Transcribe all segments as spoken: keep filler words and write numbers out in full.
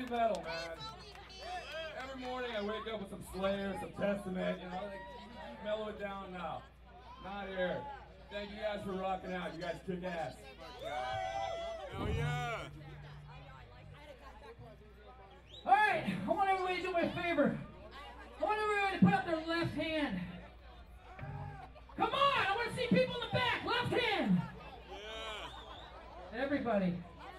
heavy metal, man. Every morning I wake up with some Slayer, some Testament, you know, like, mellow it down now. Not here. Thank you guys for rocking out. You guys kick ass. Hell yeah. All right, I want everybody to do me a favor. I want everybody to put up their left hand. Come on, I want to see people in the back. Left hand. Yeah. Everybody.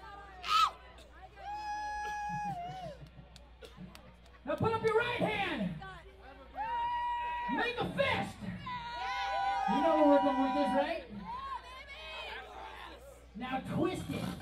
Now put up your right hand. Make a fist. You know where we're going with this, right? Now twist it.